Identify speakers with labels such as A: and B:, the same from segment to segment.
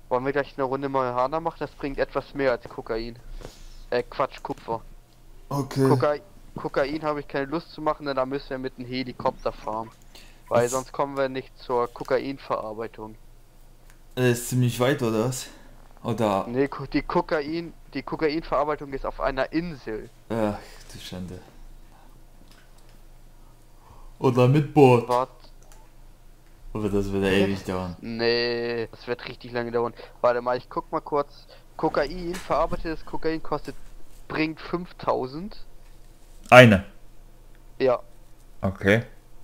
A: Wollen wir gleich eine Runde Marihuana machen? Das bringt etwas mehr als Kokain. Quatsch, Kupfer.
B: Okay.
A: Kokain habe ich keine Lust zu machen, denn da müssen wir mit einem Helikopter fahren. Weil
B: Ist,
A: sonst kommen wir nicht zur Kokainverarbeitung.
B: ist ziemlich weit, oder was? Oder.
A: Nee, die Kokainverarbeitung ist auf einer Insel.
B: Ach, du Schande. Oder mit Boot.
A: Wart,
B: Aber das wird ja ewig dauern.
A: nee, das wird richtig lange dauern. Warte mal, ich guck mal kurz. Verarbeitetes Kokain bringt 5000.
B: Eine.
A: Ja,
B: Okay.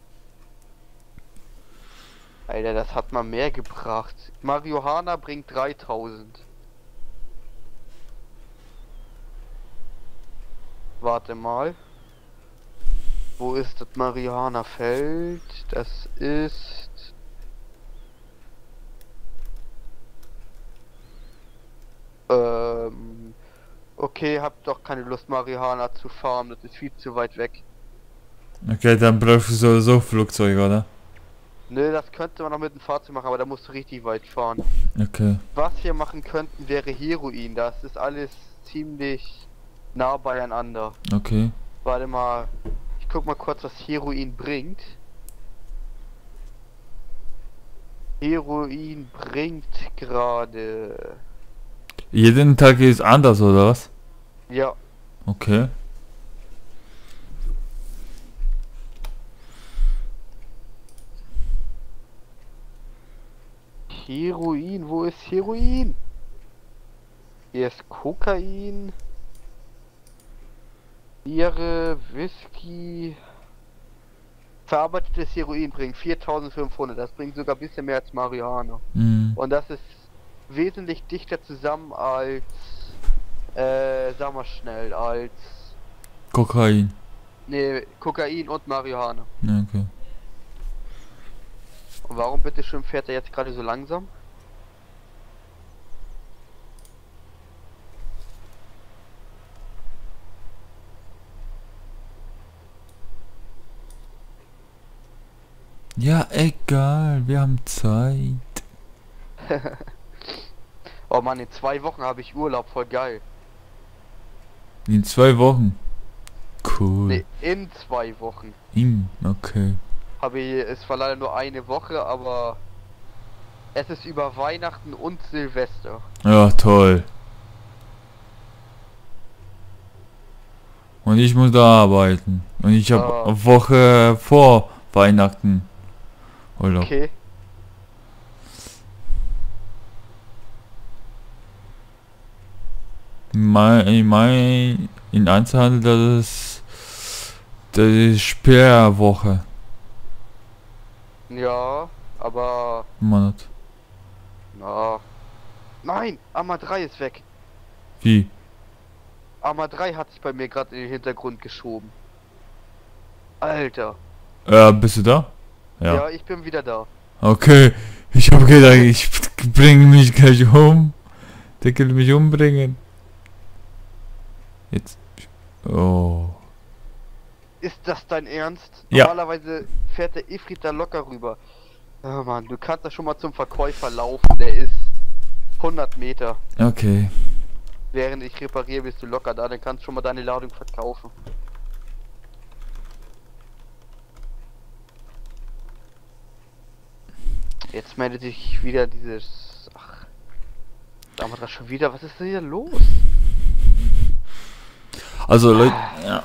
A: Alter, das hat mal mehr gebracht. Marihuana bringt 3000. Warte mal. Wo ist das Marihuana-Feld? Das ist... Okay, hab doch keine Lust, Marihuana zu farmen. Das ist viel zu weit weg.
B: Okay, dann brauchst du sowieso Flugzeug, oder?
A: Nö, das könnte man noch mit dem Fahrzeug machen, aber da musst du richtig weit fahren.
B: Okay.
A: Was wir machen könnten, wäre Heroin. Das ist alles ziemlich nah beieinander.
B: Okay.
A: Warte mal. Ich guck mal kurz, was Heroin bringt. Heroin bringt gerade...
B: Jeden Tag ist anders, oder was?
A: Ja,
B: Okay.
A: Heroin. Wo ist Heroin? Hier ist Kokain. Biere, Whisky. Verarbeitetes Heroin bringt 4500. Das bringt sogar ein bisschen mehr als Marihuana.
B: Hm.
A: Und das ist wesentlich dichter zusammen als, sag mal schnell, als,
B: Kokain.
A: ne, Kokain und Marihuana.
B: Ja, okay.
A: Und warum bitte schön fährt er jetzt gerade so langsam?
B: Ja, egal, wir haben Zeit.
A: Oh Mann, in 2 Wochen habe ich Urlaub, voll geil.
B: In 2 Wochen. Cool.
A: Ne, in 2 Wochen.
B: Okay.
A: Es war leider nur eine Woche, aber es ist über Weihnachten und Silvester.
B: Ja, toll. Und ich muss da arbeiten. Und ich habe
A: Ah,
B: eine Woche vor Weihnachten Urlaub.
A: okay.
B: In Einzelhandel, das ist Sperrwoche.
A: Ja, aber...
B: Monat.
A: Na. Nein! Arma 3 ist weg.
B: Wie?
A: Arma 3 hat sich bei mir gerade in den Hintergrund geschoben. Alter.
B: Bist du da? Ja.
A: Ja, ich bin wieder da.
B: Okay. Ich habe gedacht, ich bringe mich gleich um. Der will mich umbringen. Jetzt. Oh.
A: Ist das dein Ernst?
B: Ja.
A: Normalerweise fährt der Ifrit da locker rüber. Oh Mann, du kannst da schon mal zum Verkäufer laufen. Der ist 100 Meter.
B: Okay.
A: Während ich repariere, bist du locker da. Dann kannst du schon mal deine Ladung verkaufen. Jetzt meldet sich wieder dieses... Ach, da haben wir das schon wieder. Was ist denn hier los?
B: Also Leute, ja.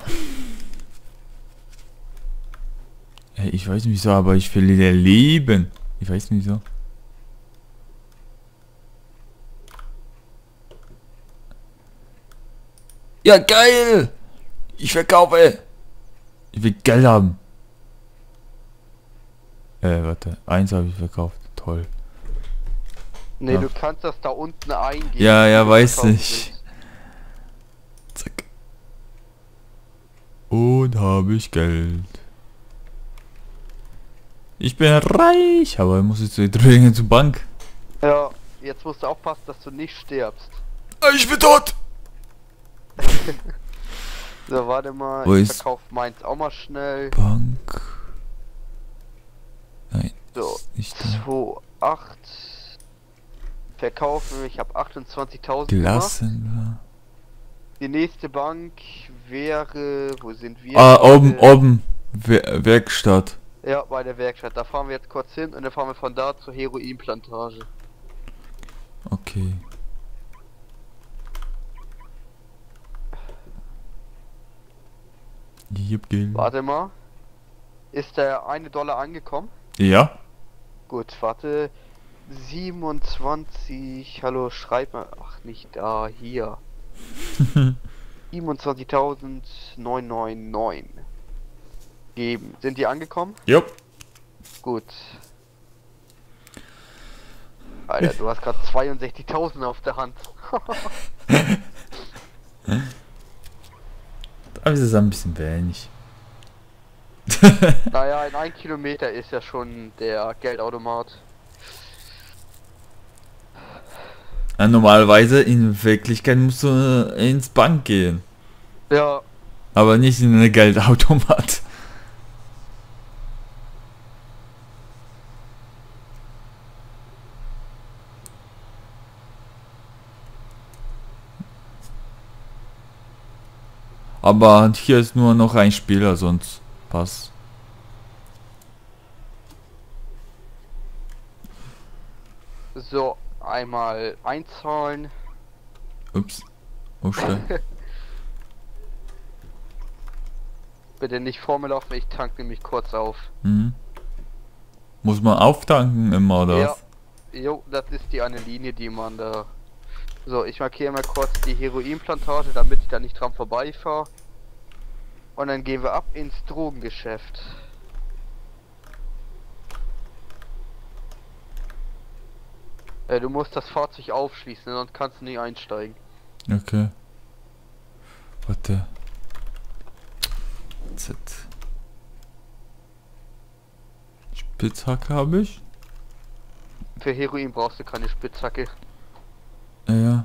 B: Hey, ich weiß nicht wieso, aber ich will ihr leben. Ich weiß nicht wieso. Ja, geil! Ich verkaufe! Ich will Geld haben. Warte. 1 habe ich verkauft. Toll.
A: Nee,
B: Ja.
A: du kannst das da unten eingeben.
B: Ja,
A: wie
B: ja,
A: du
B: weiß
A: verkaufen
B: nicht.
A: willst.
B: Zack. Und habe ich Geld. Ich bin reich, aber ich muss jetzt dringend zur Bank.
A: Ja, jetzt musst du aufpassen, dass du nicht stirbst.
B: Ich bin tot!
A: So, warte mal,
B: Wo
A: ich
B: ist-
A: verkauf meins auch mal schnell.
B: Bank. Nein,
A: So,
B: ist nicht da.
A: 2, 8. Verkaufen, ich habe 28.000 gemacht.
B: Gelassen.
A: Die nächste Bank wäre, wo sind wir?
B: Ah, oben. Werkstatt.
A: Ja, bei der Werkstatt. Da fahren wir jetzt kurz hin und dann fahren wir von da zur Heroinplantage.
B: Okay. Geld.
A: Warte mal. Ist der $1 angekommen?
B: Ja.
A: Gut, warte. 27, hallo, schreib mal. Ach, nicht da, hier. 27.999 geben. Sind die angekommen?
B: Jupp.
A: Gut. Alter, du hast gerade 62.000 auf der Hand.
B: Aber es ist ein bisschen wenig.
A: Naja, in 1 Kilometer ist ja schon der Geldautomat.
B: Ja, normalerweise in Wirklichkeit musst du ins Bank gehen.
A: Ja,
B: Aber nicht in eine Geldautomat. Aber hier ist nur noch ein Spieler, sonst passt.
A: so, einmal einzahlen.
B: Ups. Oh, schnell.
A: Bitte nicht vor mir laufen, ich tanke nämlich kurz auf.
B: Mhm. Muss man auftanken immer, oder
A: Ja,
B: was?
A: jo, das ist die eine Linie, die man da... So, ich markiere mal kurz die Heroinplantage, damit ich da nicht dran vorbeifahre. Und dann gehen wir ab ins Drogengeschäft. Du musst das Fahrzeug aufschließen, sonst kannst du nicht einsteigen.
B: Okay. Warte. Z. Spitzhacke habe ich?
A: Für Heroin brauchst du keine Spitzhacke.
B: Ja.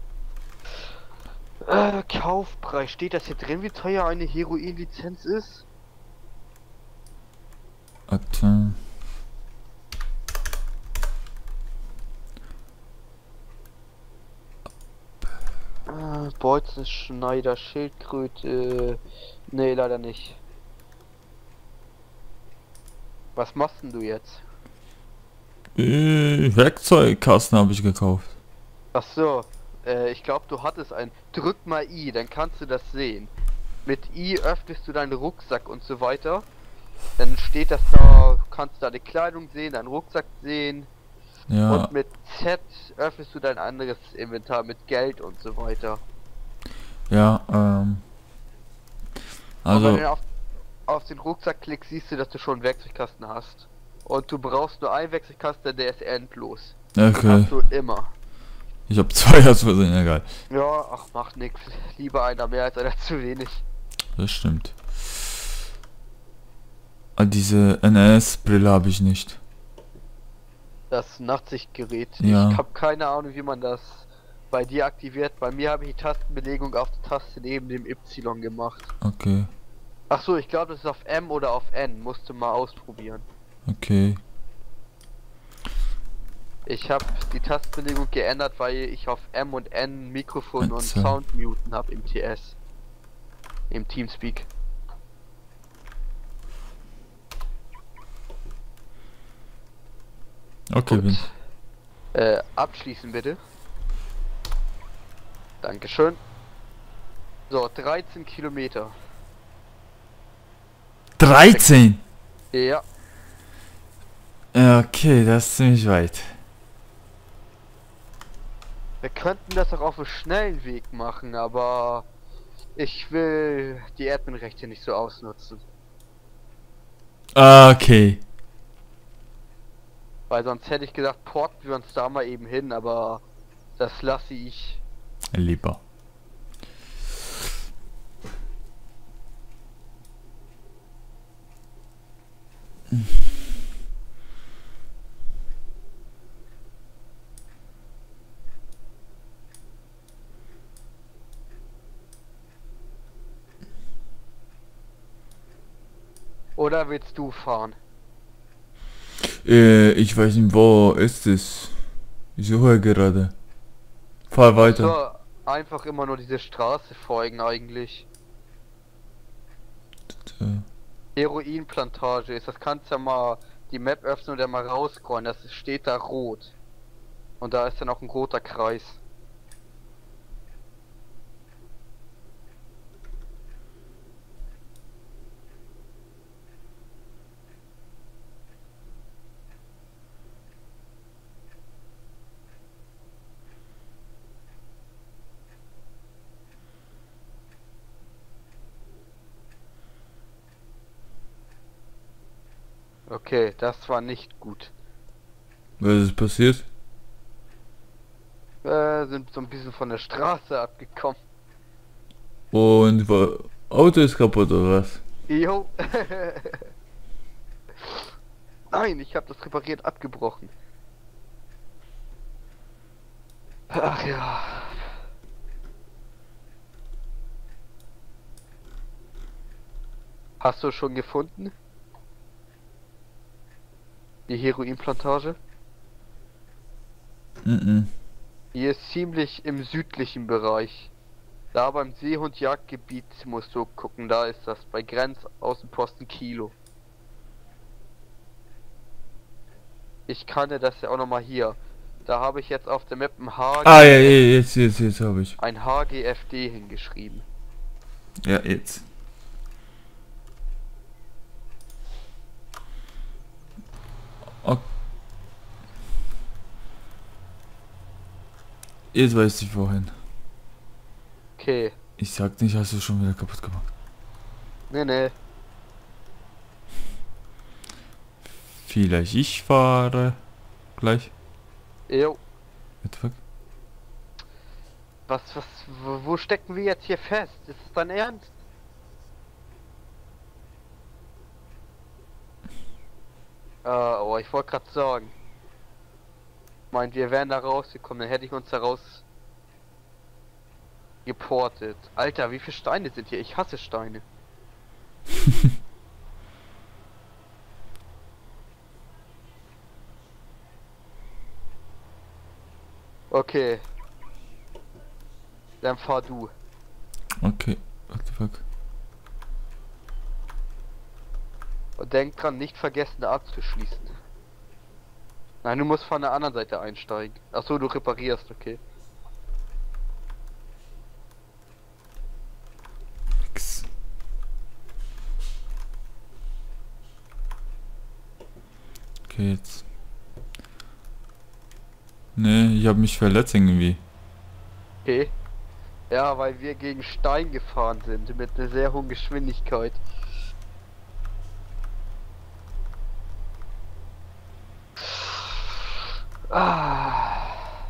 A: Kaufpreis. Steht das hier drin, wie teuer eine Heroin-Lizenz ist?
B: Warte.
A: Bolzenschneider, Schildkröte. Nee, leider nicht. Was machst denn du jetzt?
B: Werkzeugkasten habe ich gekauft.
A: Ach so, ich glaube, du hattest ein. Drück mal I, dann kannst du das sehen. Mit I öffnest du deinen Rucksack und so weiter. Dann steht das da, kannst du da die Kleidung sehen, deinen Rucksack sehen.
B: Ja.
A: Und mit Z öffnest du dein anderes Inventar mit Geld und so weiter.
B: Ja,
A: Und
B: also,
A: wenn du auf den Rucksack klickst, siehst du, dass du schon einen Werkzeugkasten hast. Und du brauchst nur einen Werkzeugkasten, der ist endlos. Den
B: okay.
A: hast du immer.
B: Ich habe zwei aus Versehen, egal.
A: Ja, ach, macht nix. Lieber einer mehr als einer zu wenig.
B: Das stimmt. Ah, diese NS-Brille habe ich nicht.
A: Das Nachtsichtgerät.
B: Ja.
A: Ich habe keine Ahnung, wie man das bei dir aktiviert. Bei mir habe ich die Tastenbelegung auf der Taste neben dem Y gemacht.
B: Okay,
A: Ach so, ich glaube, das ist auf M oder auf N. Musst du mal ausprobieren.
B: okay.
A: Ich habe die Tastenbelegung geändert, weil ich auf M und N Mikrofon und
B: Also.
A: Sound muten habe im TS. Im Teamspeak.
B: Okay,
A: Gut.
B: bin.
A: Abschließen bitte. Dankeschön. So, 13 Kilometer.
B: 13!
A: Ja,
B: Okay, das ist ziemlich weit.
A: wir könnten das auch auf einem schnellen Weg machen, aber ich will die Adminrechte nicht so ausnutzen.
B: Okay.
A: Weil sonst hätte ich gesagt, porten wir uns da mal eben hin, aber das lasse ich.
B: Lieber.
A: Oder willst du fahren?
B: Ich weiß nicht, wo ist es? Ich suche gerade. Fahr weiter.
A: So, einfach immer nur diese Straße folgen eigentlich.
B: Äh,
A: Heroinplantage ist, das kannst ja mal die Map öffnen und dann mal rausscrollen, das steht da rot. Und da ist dann auch ein roter Kreis. Okay, das war nicht gut.
B: Was ist passiert?
A: Sind so ein bisschen von der Straße abgekommen.
B: Und Auto ist kaputt oder was?
A: Jo. Nein, ich habe das repariert abgebrochen. Ach ja. Hast du schon gefunden? Die Heroinplantage?
B: Mhm.
A: Hier ist ziemlich im südlichen Bereich. Da beim Seehundjagdgebiet musst du gucken, da ist das bei Grenzaußenposten Kilo. Ich kannte das ja auch noch mal hier. Da habe ich jetzt auf der Map ein
B: Ah ja, jetzt habe ich.
A: ein HGFD hingeschrieben.
B: Ja, jetzt. Ok. Jetzt weiß ich wohin.
A: Okay.
B: Ich sag nicht, hast du schon wieder kaputt gemacht.
A: Nee.
B: Vielleicht ich fahre gleich.
A: Jo.
B: What the fuck?
A: Wo stecken wir jetzt hier fest? Ist es dein Ernst? Oh, ich wollte gerade sagen. Meint, wir wären da rausgekommen, dann hätte ich uns da raus geportet. Alter, wie viele Steine sind hier? Ich hasse Steine. Okay. Dann fahr du.
B: Okay, what the fuck?
A: Und denk dran, nicht vergessen abzuschließen. Nein, du musst von der anderen Seite einsteigen. Ach so, du reparierst, okay.
B: Nix. Okay, jetzt. Nee, ich habe mich verletzt irgendwie.
A: Okay. Ja, weil wir gegen Stein gefahren sind mit einer sehr hohen Geschwindigkeit. Ah.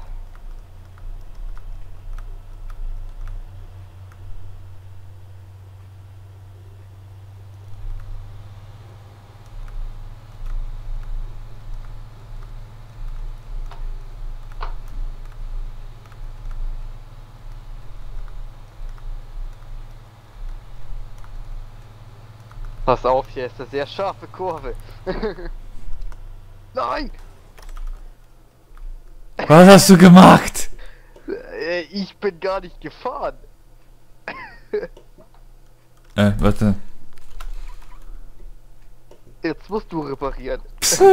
A: Pass auf, hier ist eine sehr scharfe Kurve. Nein!
B: Was hast du gemacht?
A: Ich bin gar nicht gefahren.
B: Warte.
A: Jetzt musst du reparieren.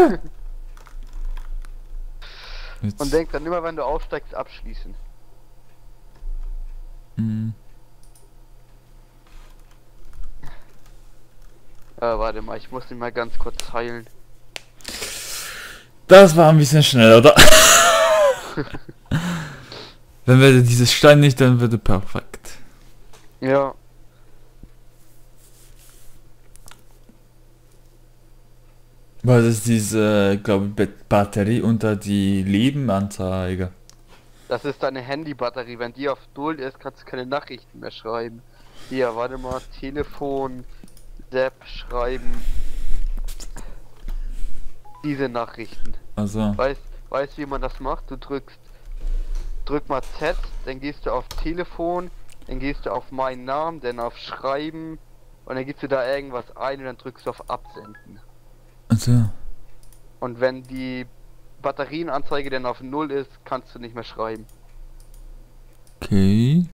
B: Jetzt.
A: Und denk dann immer, wenn du aufsteigst, abschließen.
B: Mhm.
A: Warte mal, ich muss ihn mal ganz kurz heilen.
B: Das war ein bisschen schnell, oder? Wenn wir dieses Stein nicht, dann würde perfekt.
A: Ja.
B: Was ist diese, glaube ich, Batterie unter die Lebenanzeige?
A: Das ist deine Handybatterie. Wenn die auf Null ist, kannst du keine Nachrichten mehr schreiben. Hier, warte mal, Telefon, Sepp, schreiben. Diese Nachrichten.
B: Also.
A: Weißt wie man das macht? Du drück mal Z, dann gehst du auf Telefon, dann gehst du auf meinen Namen, dann auf Schreiben und dann gibst du da irgendwas ein und dann drückst du auf Absenden.
B: Also.
A: Und wenn die Batterienanzeige dann auf 0 ist, kannst du nicht mehr schreiben.
B: Okay.